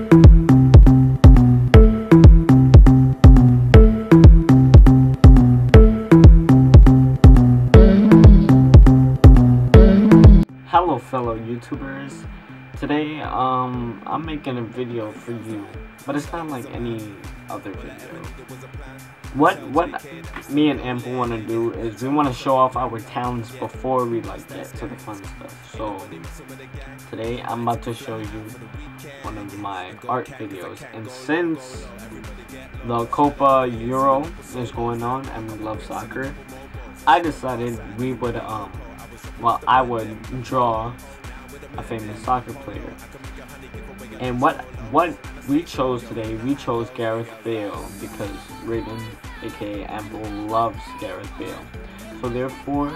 Hello fellow YouTubers, today I'm making a video for you, but it's not like any other video. What me and Ample want to do is we want to show off our talents before we like get to the fun stuff. So today I'm about to show you one of my art videos, and since the Copa Euro is going on and we love soccer, I decided we would I would draw a famous soccer player. And what we chose today, we chose Gareth Bale because Raven, aka Ample, loves Gareth Bale. So therefore,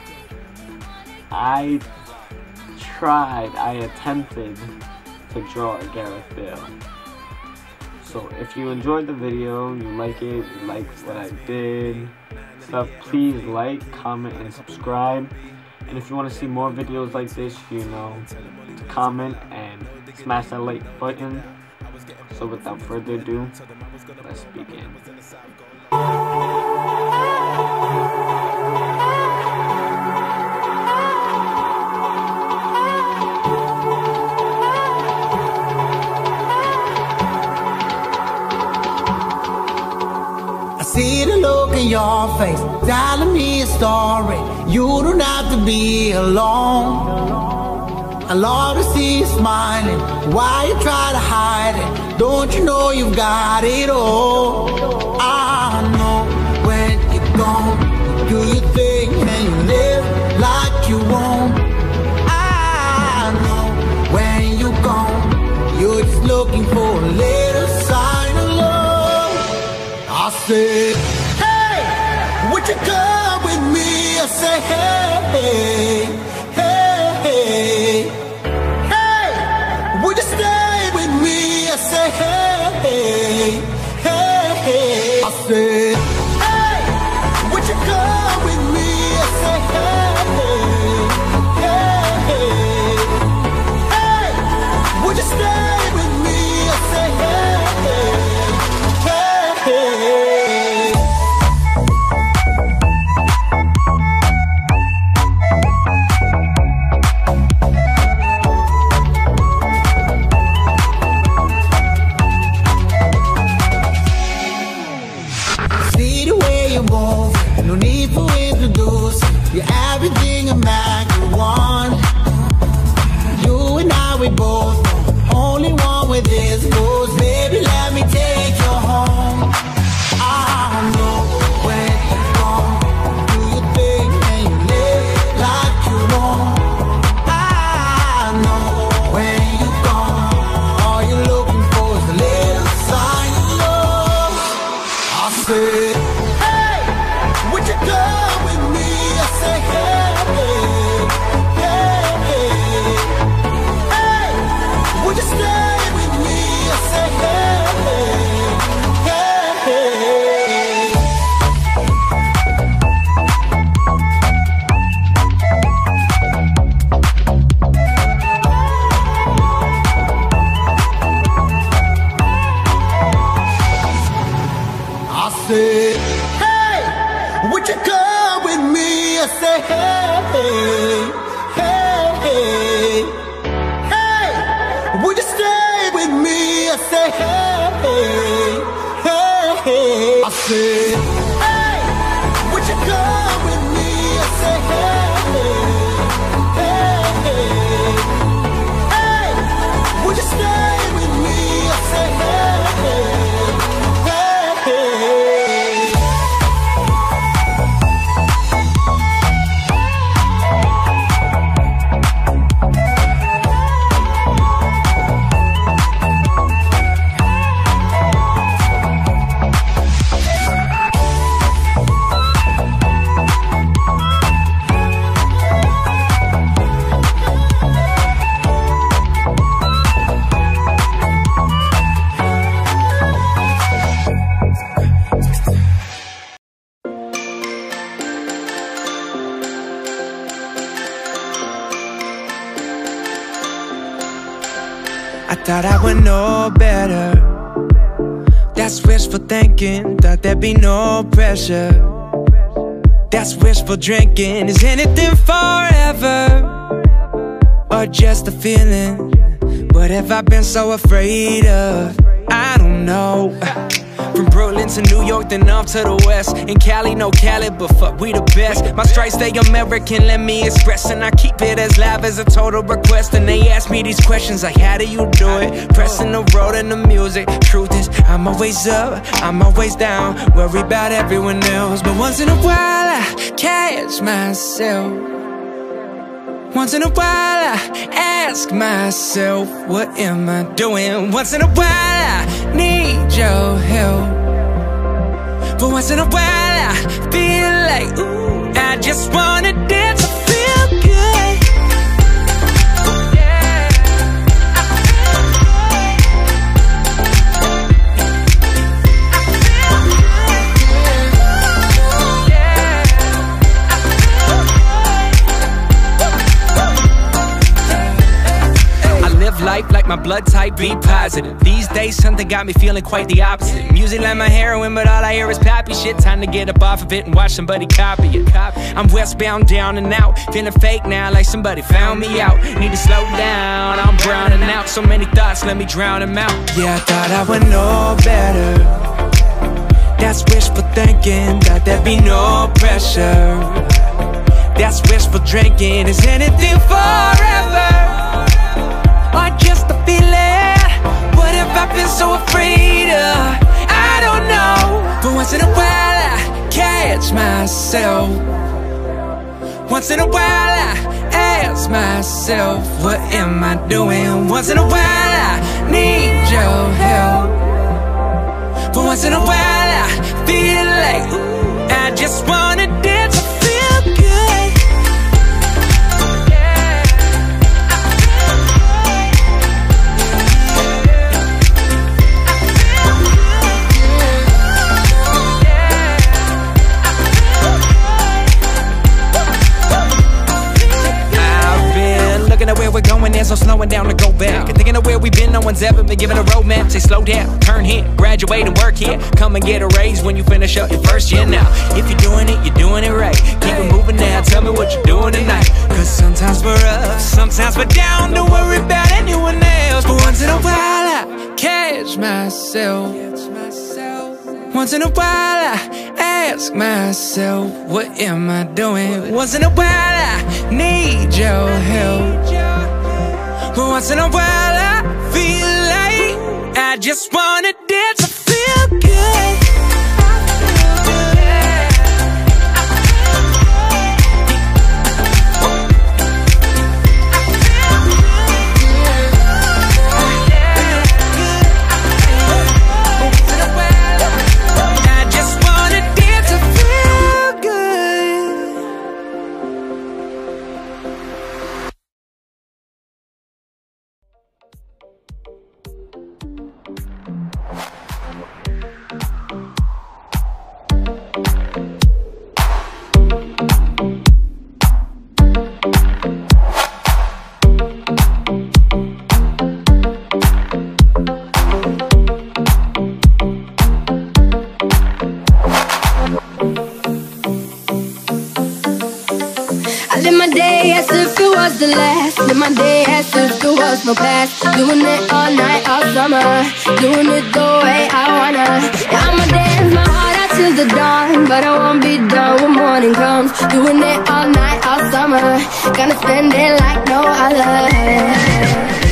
I attempted to draw a Gareth Bale. So if you enjoyed the video, you like it, you like what I did, stuff, please like, comment, and subscribe. And if you want to see more videos like this, you know, comment and smash that like button. So without further ado, let's begin. I see the look in your face, telling me a story. You don't have to be alone. I love to see you smiling. Why you try to hide it? Don't you know you've got it all? I know when you're gone, you do your thing and you live like you won't. I know when you're gone, you're just looking for a little sign of love. I said, hey, would you come with me? I say, hey, hey, hey, hey, would you stay with me? I say, hey, hey, hey, I say, hey, would you come with me? I say, hey, hey, hey, would you stay with me? I say, hey, hey, hey. No need for introducing. You're everything a man could want. You and I, we both know. Only one with this goes. Baby, let me take you home. I know when you're gone, do your thing and you live like you want. I know when you're gone, all you're looking for is a little sign of love. I said, would you come with me? I say, hey, hey, hey, hey, would you stay with me? I say, hey, hey, hey, I said, would you come with me? I say, hey, hey, hey, hey, would you stay with me? I say, hey, hey, hey, I say, hey, would you come with me? I say, hey, hey, hey, would you stay with me? I say, hey, hey, hey. thought I would know better. That's wishful thinking, thought there'd be no pressure. That's wishful drinking. Is anything forever, or just a feeling? What have I been so afraid of? I don't know. From Brooklyn to New York, then off to the west. In Cali, no Cali, but fuck, we the best. My stripes stay American, let me express. And I keep it as live as a total request. And they ask me these questions like, how do you do it? Pressing the road and the music. Truth is, I'm always up, I'm always down. Worry about everyone else. But once in a while, I catch myself. Once in a while, I ask myself, what am I doing? Once in a while, I need your help. But once in a while, I feel like, ooh, I just wanna dance to feel good. Yeah, I feel good. Life like my blood type B positive. These days something got me feeling quite the opposite. Music like my heroin, but all I hear is poppy shit. Time to get up off of it and watch somebody copy it. I'm westbound, down and out, feeling fake now like somebody found me out. Need to slow down, I'm browning out. So many thoughts, let me drown them out. Yeah, I thought I would know better. That's wishful thinking, thought there'd be no pressure. That's wishful drinking. Is anything forever, or just a feeling? What have I been so afraid of? I don't know. But once in a while I catch myself. Once in a while I ask myself, what am I doing? Once in a while I need your help. But once in a while I feel like, ooh, I just wanna dance to feel good. Where we're going, there's no slowing down to go back. And thinking of where we've been, no one's ever been given a roadmap. Say slow down, turn here, graduate and work here. Come and get a raise when you finish up your first year now. If you're doing it, you're doing it right. Keep it moving now, tell me what you're doing tonight. Cause sometimes we're up, sometimes we're down. Don't worry about anyone else. But once in a while I catch myself. Once in a while I ask myself, what am I doing? Once in a while I need your help. But once in a while I feel like I just wanna dance to feel good. The last, live my day as if there was no past. Doing it all night, all summer, doing it the way I wanna. Yeah, I'ma dance my heart out till the dawn, but I won't be done when morning comes. Doing it all night, all summer, gonna spend it like no other.